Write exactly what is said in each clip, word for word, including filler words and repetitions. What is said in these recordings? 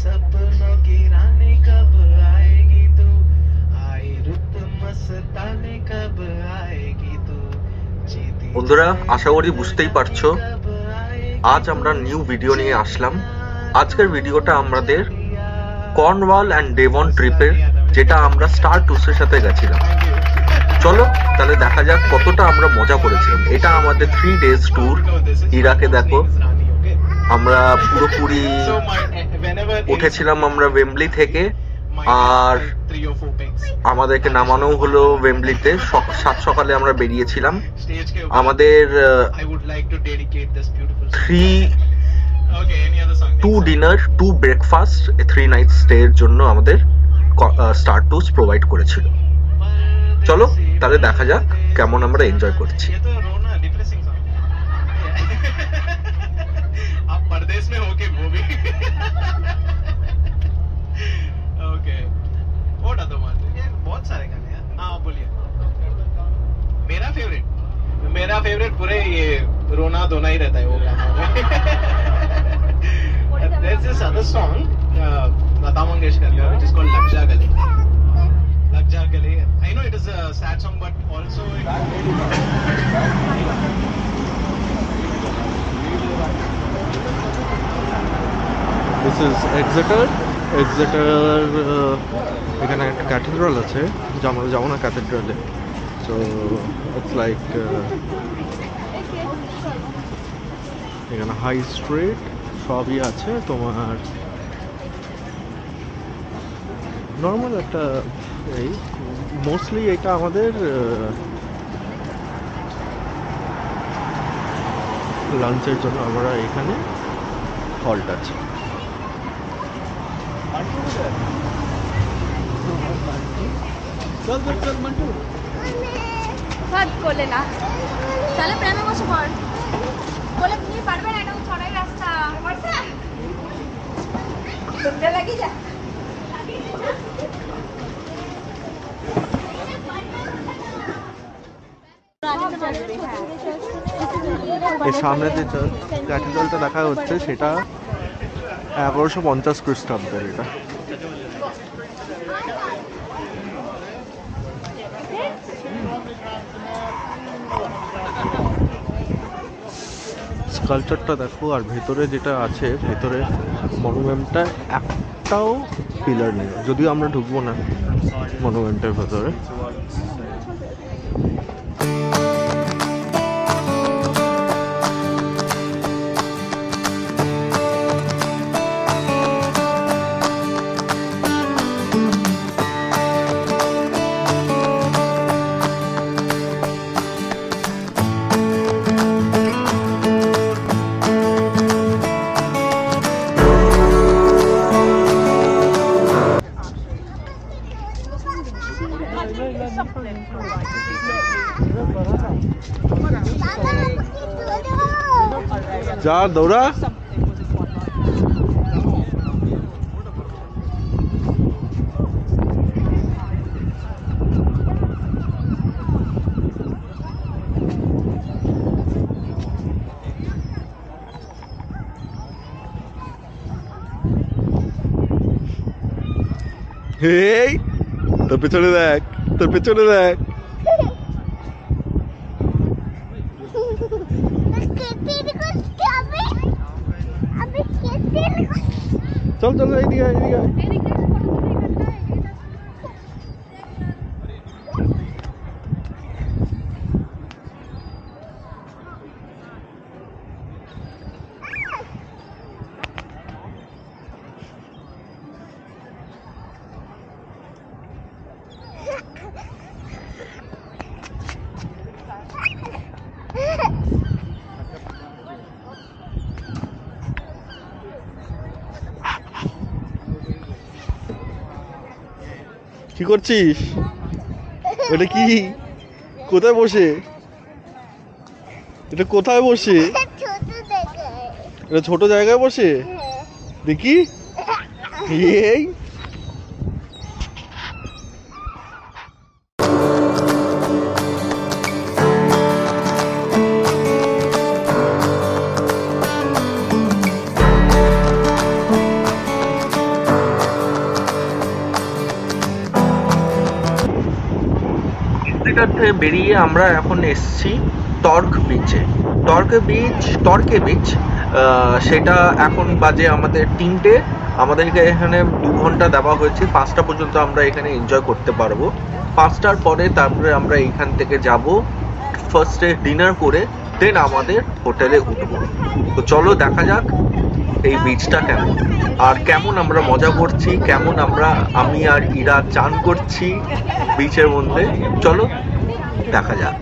सपनों की रानी कब आएगी तू, आई रुत मस्तानी कब आएगी तू। বন্ধুরা, আশা করি বুঝতেই পারছো আজ আমরা নিউ ভিডিও নিয়ে আসলাম। আজকের ভিডিওটা আমাদের কর্নওয়াল অ্যান্ড ডেভন ট্রিপের, যেটা আমরা স্টার ট্যুরসের সাথে গেছিলাম। চলো তাহলে দেখা যাক কতটা আমরা মজা করেছিলাম। এটা আমাদের থ্রি ডেজ ট্যুর। ইরাকে দেখো আমরা পুরোপুরি উঠেছিলাম আমরা ওয়েম্বলি থেকে, আর আমাদেরকে নামানো হলো ওয়েম্বলিতে। সাত সকালে আমরা বেরিয়েছিলাম। আমাদের three two dinner two breakfast three night stay এর জন্য আমাদের স্টার ট্যুরস প্রোভাইড করেছিল। চলো তাহলে দেখা যাক কেমন আমরা এনজয় করছি। परदेश में होके वो भी ओके ओटा तो मान ये बहुत सारे गाने हैं। हाँ बोलिए। मेरा फेवरेट मेरा फेवरेट पूरे ये रोना धोना ही रहता है वो गाना। There's this other song Lata Mangeshkar का which is called लग जा गले। लग जा गले I know it is a sad song but also This is Exeter. Exeter এখানে একটা ক্যাথেড্রাল আছে, আমরা যাবো না ক্যাথেড্রালে। সো ইটস লাইক এখানে হাই স্ট্রিট সবই আছে তোমার। নর্মাল একটা এই মোস্টলি এটা আমাদের লাঞ্চের জন্য আমরা এখানে হল্ট আছে। চল চল চল মন্টু ভাত কোলে না তাহলে প্রেমে বসে পড়। কোলে তুমি পারবে না, এটা ছড়াই রাস্তা পারছে তোমরা লাগি যা। এই সামনে যে ক্যাথেড্রালটা দেখা হচ্ছে সেটা এগারোশো পঞ্চাশ খ্রিস্টাব্দের। এটা স্কাল্পচারটা দেখো, আর ভেতরে যেটা আছে, ভেতরে মনুমেন্টটা একটাও পিলার নেই, যদিও আমরা ঢুকবো না মনুমেন্টের ভেতরে। যা দৌড়া। হেই তোর পেছনে দেখ, তোর পেছনে দেখ। চল চল এইদিকে এইদিকে। কি করছিস? এটা কি? কোথায় বসে? এটা কোথায় বসে? এটা ছোট জায়গায় বসে দেখি। এই কিলোমিটার থেকে বেরিয়ে আমরা এখন এসছি টর্ক বিচে। টর্কে বিচ টর্কে বিচ সেটা এখন বাজে আমাদের তিনটে। আমাদেরকে এখানে দু ঘন্টা দেওয়া হয়েছে, পাঁচটা পর্যন্ত আমরা এখানে এনজয় করতে পারবো। পাঁচটার পরে তারপরে আমরা এখান থেকে যাব ফার্স্টে ডিনার করে, দেন আমাদের হোটেলে উঠবো। তো চলো দেখা যাক এই বিচটা কেমন, আর কেমন আমরা মজা করছি, কেমন আমরা আমি আর ইরা চান করছি বিচের মধ্যে। চলো দেখা যাক।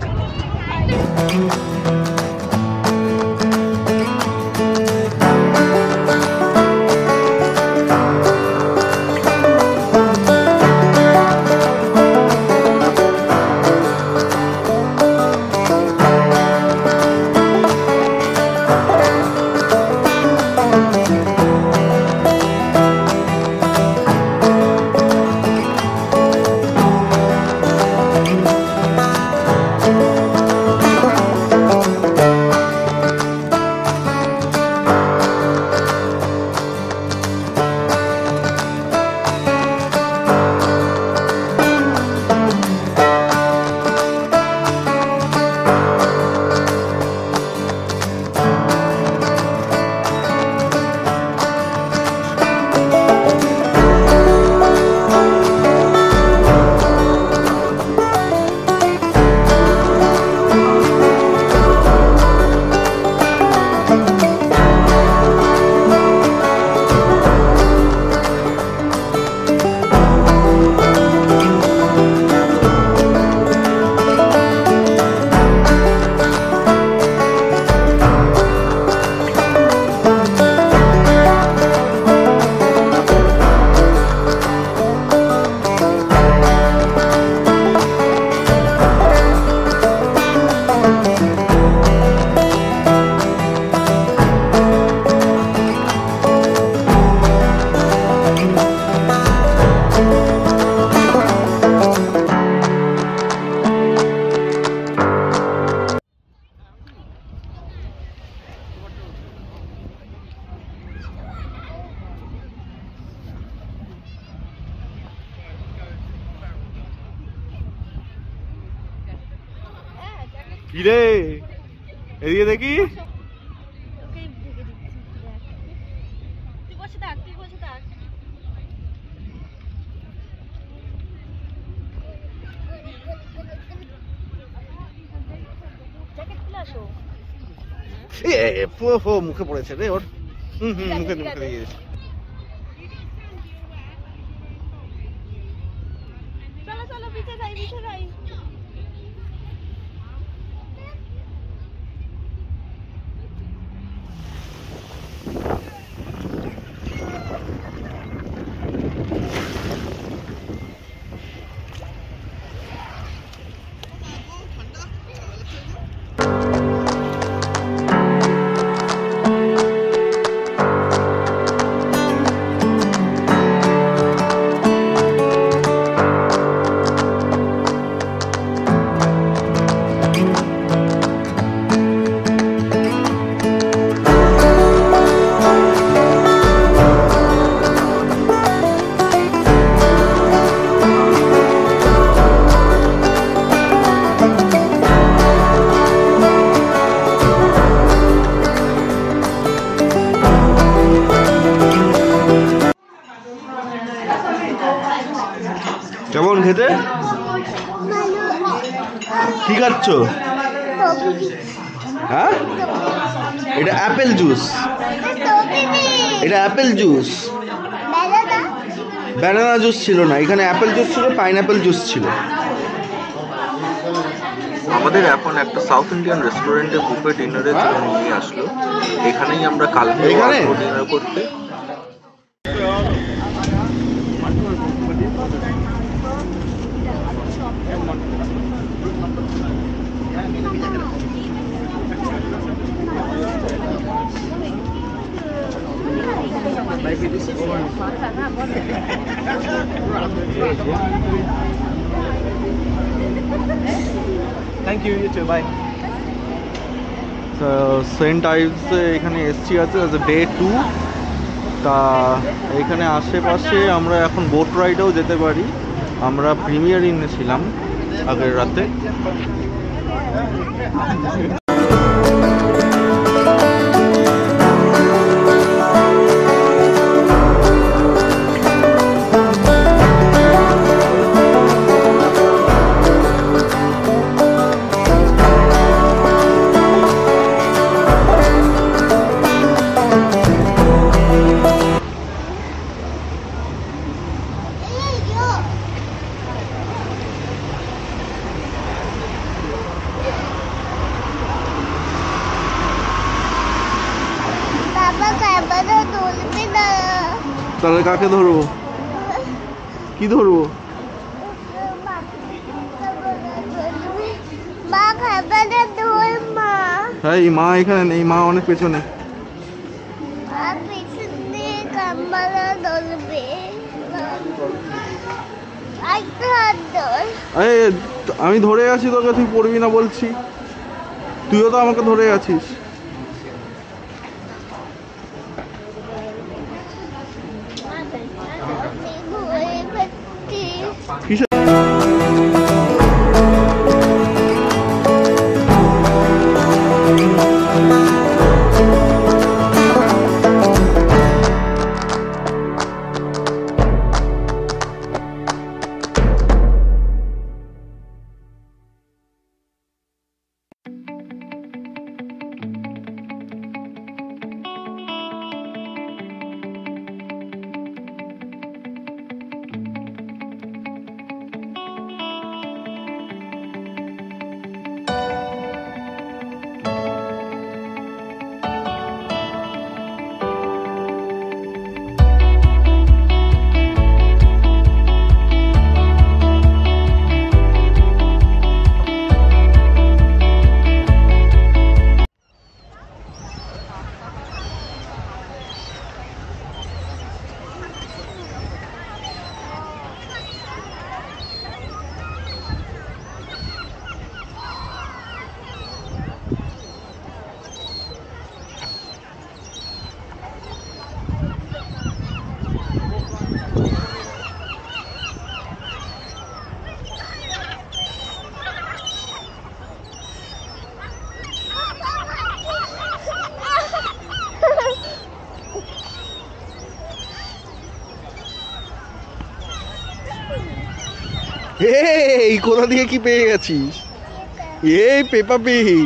কিরে এদিকে দেখি, মুখে পড়েছে রে ওর। হম হম মুখে মুখে দিয়েছে। চলো চলো পিছে যাই পিছে যাই। কেমন খেতে? কি খাচ্ছ? হ্যাঁ, এটা অ্যাপেল জুস। এটা অ্যাপেল জুস, ব্যানানা জুস ছিল না। এখানে অ্যাপেল জুস ছিল, পাইনঅ্যাপেল জুস ছিল। আমাদের এখন একটা সাউথ ইন্ডিয়ান রেস্টুরেন্টে বুফে ডিনারের জন্য নিয়ে আসলো। এখানেই আমরা কালকে ডিনার করতে। Thank you, you too, bye. সেন্ট আইভসে এখানে এসছি আছে ডে টু। তা এখানে আশেপাশে আমরা এখন বোট রাইডেও যেতে পারি। আমরা প্রিমিয়ার ইনে ছিলাম, আগের রাতে। তাহলে কাকে ধরবো? কি ধরবো? হ্যাঁ, এই মা এখানে নেই, মা অনেক পেছনে। আমি ধরে আছি তোকে, তুই পড়বি না বলছি। তুইও তো আমাকে ধরে আছিস। এই কোথা থেকে কি পেয়ে গেছিস? এই Peppa Pig.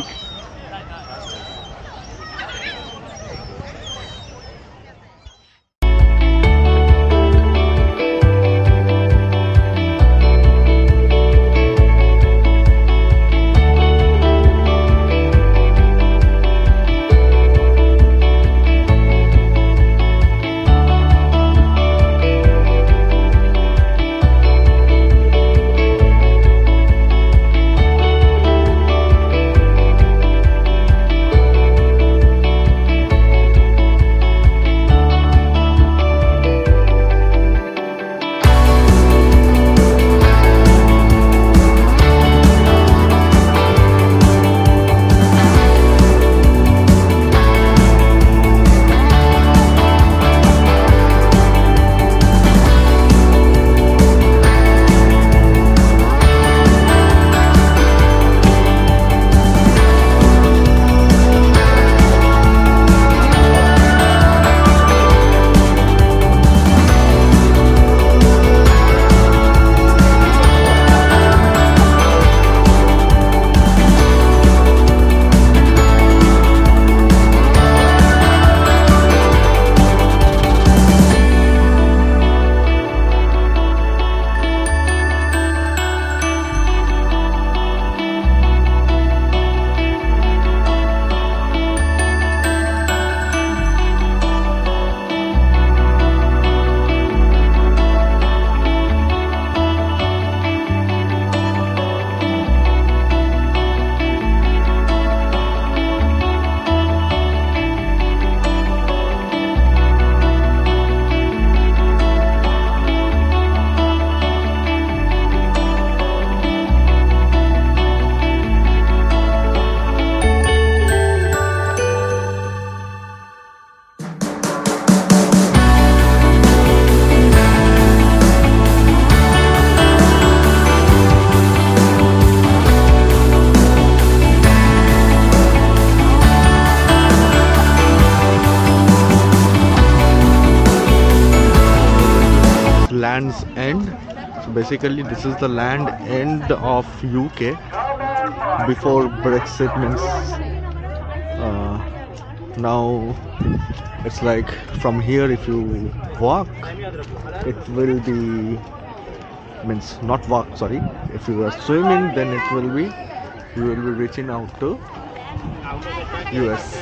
basically this is the land end of U K before Brexit means uh, now it's like from here if you walk it will be means not walk sorry if you are swimming then it will be you will be reaching out to U S.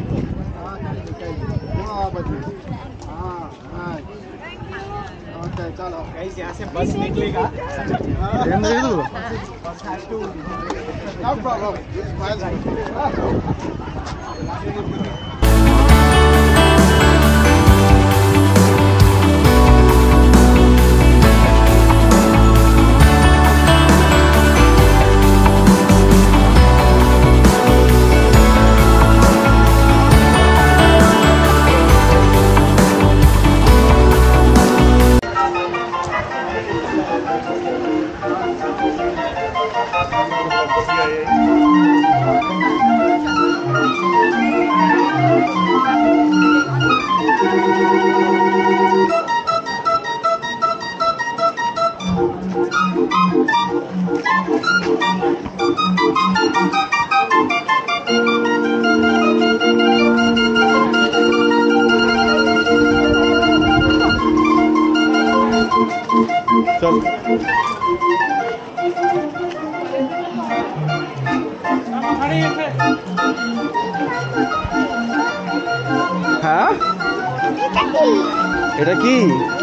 यहाँ से बस निकलेगा चल হ্যাঁ এটা কি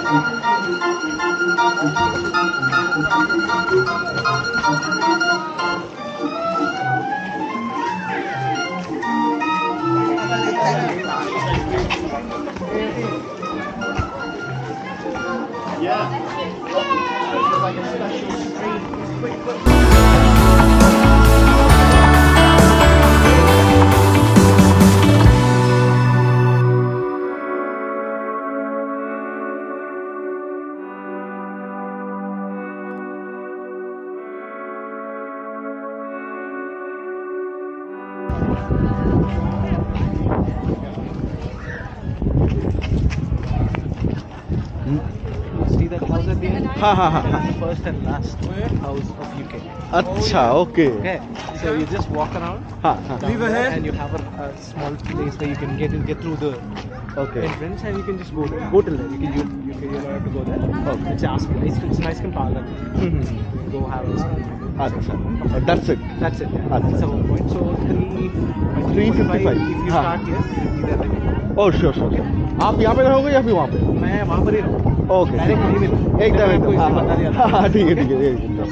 See that house at the end? हाँ हाँ हाँ That's the first and last house of U K. अच्छा okay Okay, so you just walk around हाँ हाँ down there and you have a, a small place where you can get in, get through the okay entrance and you can just go there. Go till there. You can you, you can you're allowed to go there. Okay. It's ask it's, it's nice and parlor. Go have a अच्छा that's it That's it. Yeah. Achha. That's the whole point. So three three fifty-five If you हाँ start here, you'll be there. oh sure sure sure आप यहाँ पे रहोगे या फिर वहाँ पे मैं वहाँ पर ही रहूँगा. ओके Direct नहीं मिलूँ. एकदम मैं एकदम आपको हाँ इसलिए बता दिया था. हाँ हाँ ठीक है ठीक है एकदम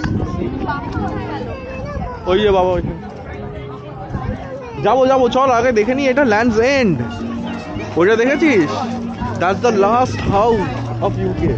ওই যে বাবা ওইখানে যাবো যাবো চল আগে দেখে নি এটা ল্যান্ডস এন্ড ওইটা দেখেছিস that's the last house of UK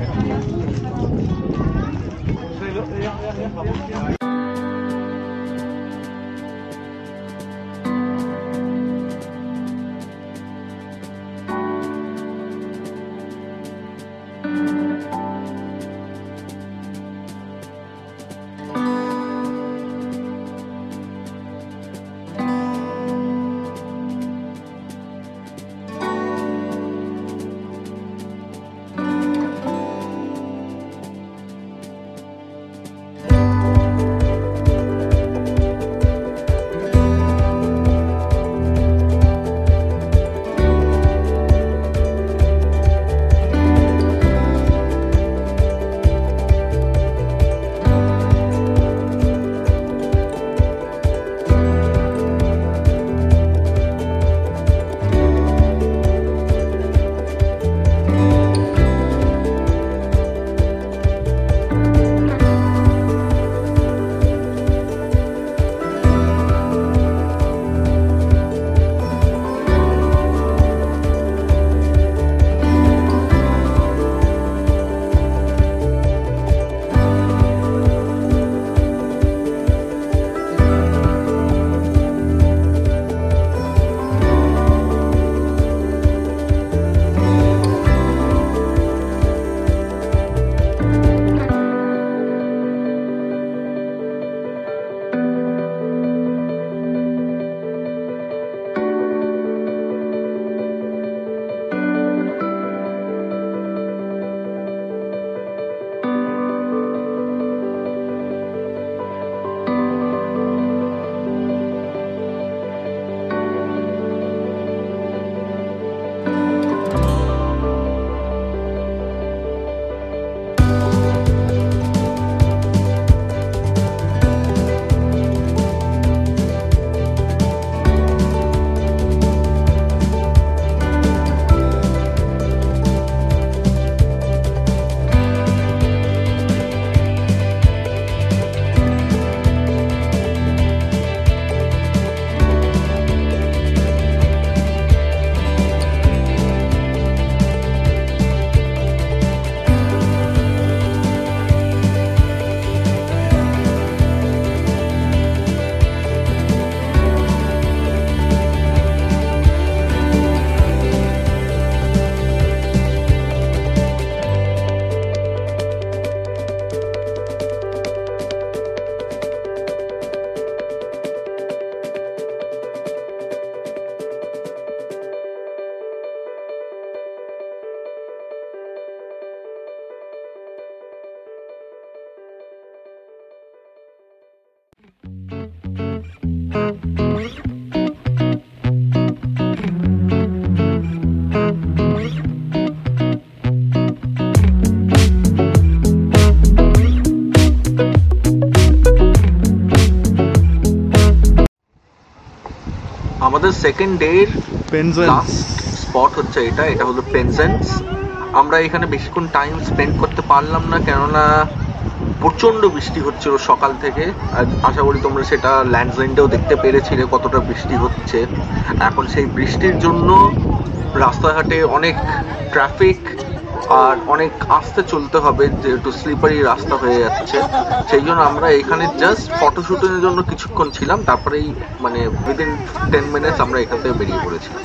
আমাদের সেকেন্ড ডের পেনজেন্স লাস্ট স্পট হচ্ছে এটা এটা হলো পেনজেন্স। আমরা এখানে বেশিক্ষণ টাইম স্পেন্ড করতে পারলাম না, কেননা প্রচণ্ড বৃষ্টি হচ্ছিল সকাল থেকে। আর আশা করি তোমরা সেটা ল্যান্ডসলাইডেও দেখতে পেরেছিলে কতটা বৃষ্টি হচ্ছে। এখন সেই বৃষ্টির জন্য রাস্তাঘাটে অনেক ট্রাফিক আর অনেক আস্তে চলতে হবে, যেহেতু স্লিপারি রাস্তা হয়ে যাচ্ছে। সেই জন্য আমরা এখানে জাস্ট ফটোশুটের জন্য কিছুক্ষণ ছিলাম, তারপরেই মানে উইদিন টেন মিনিটস আমরা এখান থেকে বেরিয়ে পড়েছিলাম।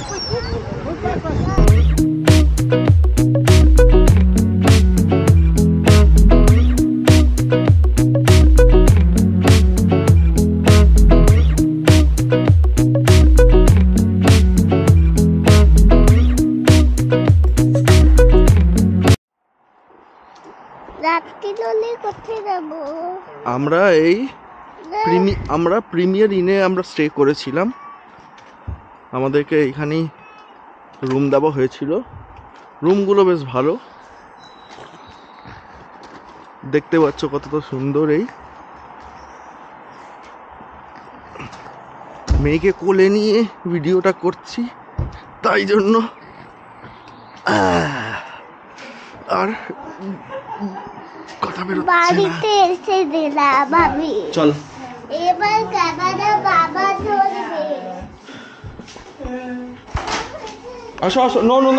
আমরা এই আমরা প্রিমিয়ার ইনে আমরা স্টে করেছিলাম। আমাদেরকে এখানেই রুম দেওয়া হয়েছিল। রুমগুলো বেশ ভালো, দেখতে পাচ্ছ কতটা সুন্দর। এই মেয়েকে কোলে নিয়ে ভিডিওটা করছি, তাই জন্য আর কথা বেরোচ্ছে না। বাড়িতে এসে দিলা ভাবি, চল এবার ক্যামেরা বাবা ধরবে। আসো আসো, no no no.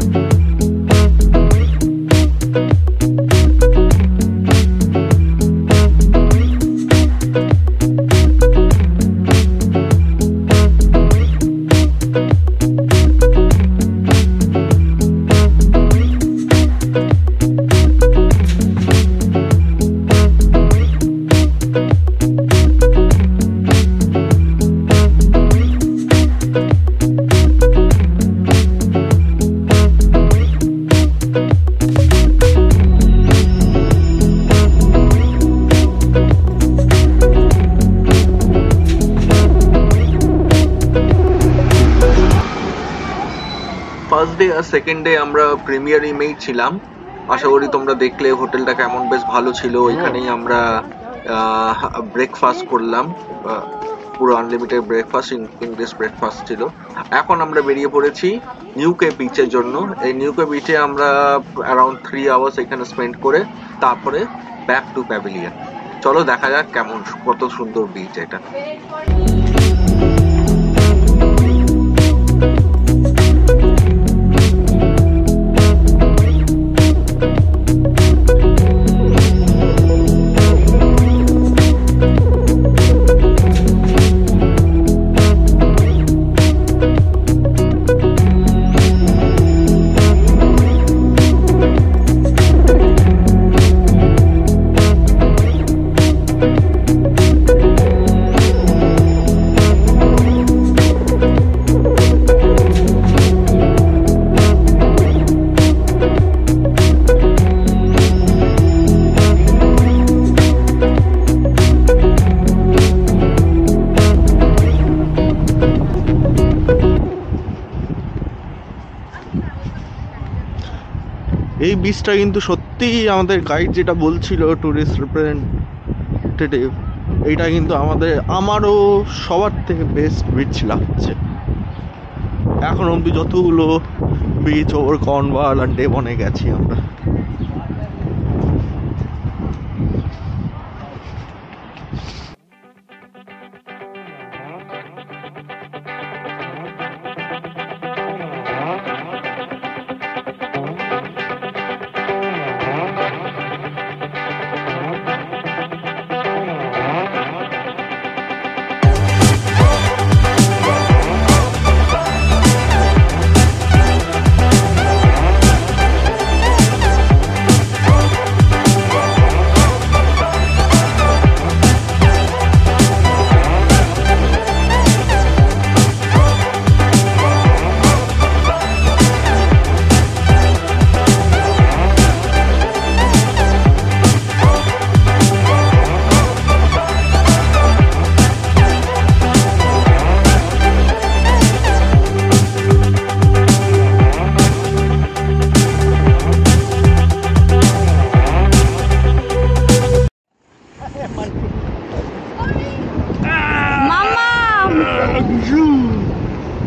First day আর সেকেন্ড ডে আমরা প্রিমিয়ার ইমেই ছিলাম। আশা করি তোমরা দেখলে হোটেলটা কেমন, বেশ ভালো ছিল। ওইখানেই আমরা ব্রেকফাস্ট করলাম, পুরো আনলিমিটেড ব্রেকফাস্ট, ইংলিশ ব্রেকফাস্ট ছিল। এখন আমরা বেরিয়ে পড়েছি নিউকে বিচের জন্য। এই নিউকে বিচে আমরা অ্যারাউন্ড থ্রি আওয়ার্স এখানে স্পেন্ড করে তারপরে ব্যাক টু প্যাভিলিয়ন। চলো দেখা যাক কেমন, কত সুন্দর বিচ এটা। এই বিচটা কিন্তু সত্যিই আমাদের গাইড যেটা বলছিল, ট্যুরিস্ট রিপ্রেজেন্টেটিভ, এইটা কিন্তু আমাদের আমারও সবার থেকে বেস্ট বিচ লাগছে এখন অবধি। যতগুলো বিচ ওভার কর্নওয়াল আর ডেভনে গেছি আমরা।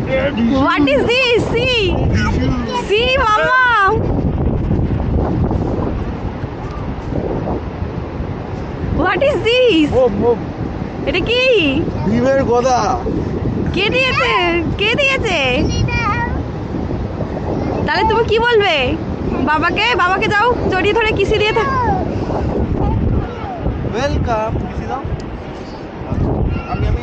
What is this? See, see, Mama. What is this? এটা কি? ডিমের গদা। কে দিয়েছে? কে দিয়েছে? তাহলে তুমি কি বলবে? বাবাকে বাবাকে যাও জড়িয়ে ধরে কিসি দিয়ে থাক। ওয়েলকাম। কিসি দাও। আমি আমি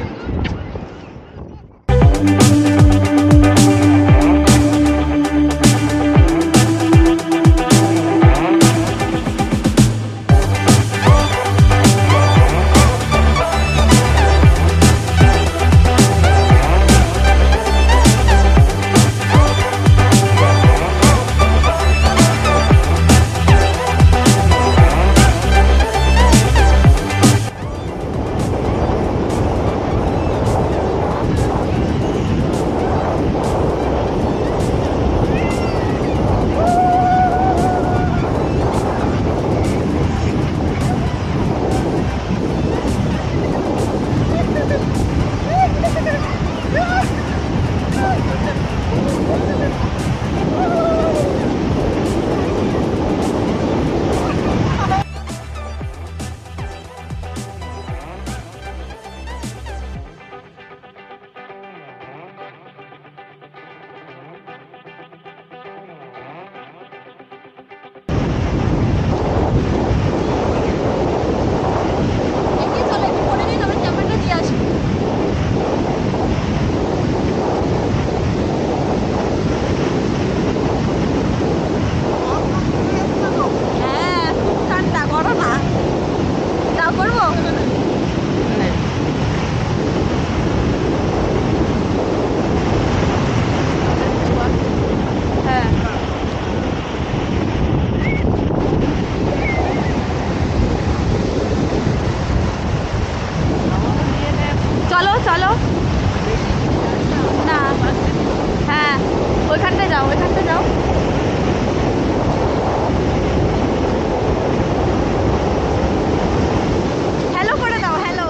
চলো চলো না হ্যাঁ ওইখানটা যাও ওইখানটা যাও হ্যালো করে দাও হ্যালো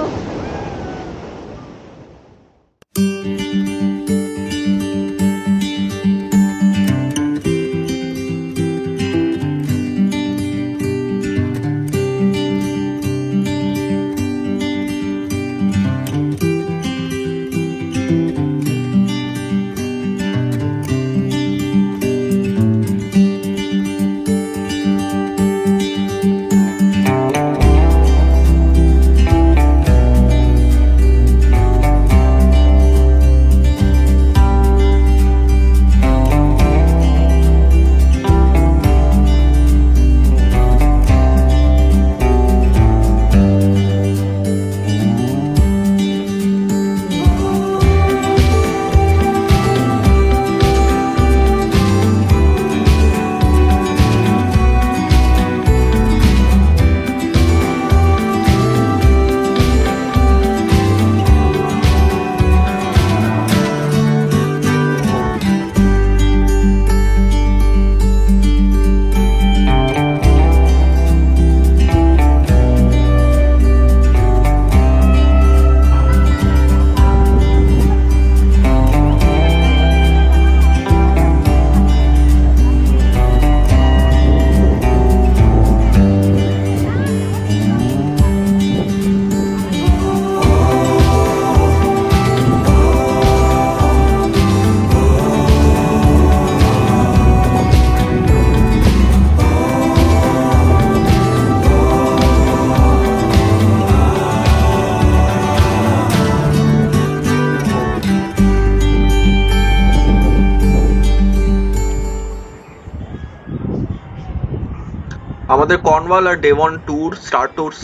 আমাদের কর্নওয়াল আর ডেভন ট্যুর স্টার ট্যুরস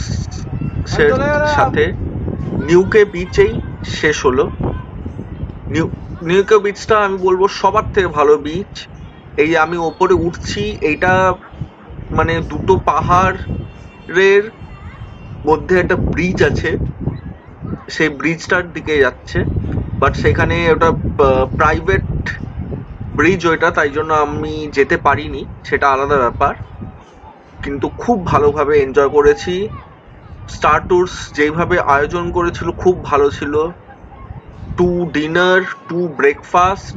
এর সাথে নিউকে বিচেই শেষ হলো। নিউ নিউকে বিচটা আমি বলবো সবার থেকে ভালো বিচ। এই আমি ওপরে উঠছি, এইটা মানে দুটো পাহাড়ের মধ্যে একটা ব্রিজ আছে, সেই ব্রিজটার দিকে যাচ্ছে, বাট সেখানে ওটা প্রাইভেট ব্রিজ ওইটা, তাই জন্য আমি যেতে পারিনি, সেটা আলাদা ব্যাপার। কিন্তু খুব ভালোভাবে এনজয় করেছি। স্টার ট্যুরস যেইভাবে আয়োজন করেছিল খুব ভালো ছিল। টু ডিনার টু ব্রেকফাস্ট,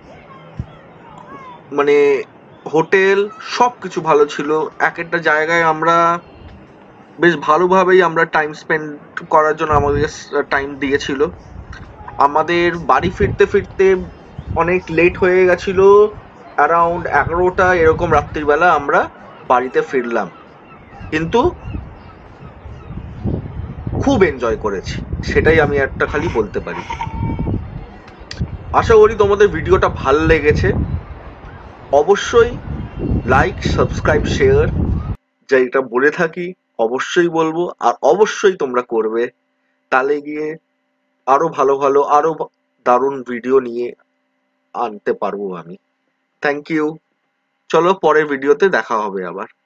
মানে হোটেল সব কিছু ভালো ছিল। এক একটা জায়গায় আমরা বেশ ভালোভাবেই আমরা টাইম স্পেন্ড করার জন্য আমাদের টাইম দিয়েছিল। আমাদের বাড়ি ফিরতে ফিরতে অনেক লেট হয়ে গেছিল, অ্যারাউন্ড এগারোটা এরকম রাত্রিবেলা আমরা বাড়িতে ফিরলাম, কিন্তু খুব এনজয় করেছি, সেটাই আমি একটা খালি বলতে পারি। আশা করি তোমাদের ভিডিওটা ভালো লেগেছে। অবশ্যই লাইক, সাবস্ক্রাইব, শেয়ার, যা এটা বলে থাকি অবশ্যই বলবো, আর অবশ্যই তোমরা করবে। তাহলে গিয়ে আরো ভালো ভালো আরো দারুণ ভিডিও নিয়ে আনতে পারবো আমি। Thank you. চলো পরের ভিডিওতে দেখা হবে আবার।